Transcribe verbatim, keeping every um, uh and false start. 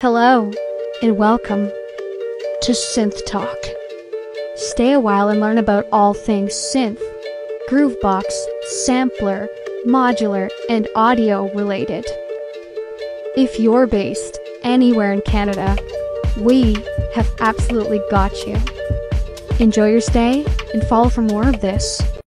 Hello, and welcome to Synth Talk. Stay a while and learn about all things synth, groovebox, sampler, modular, and audio related. If you're based anywhere in Canada, we have absolutely got you. Enjoy your stay and follow for more of this.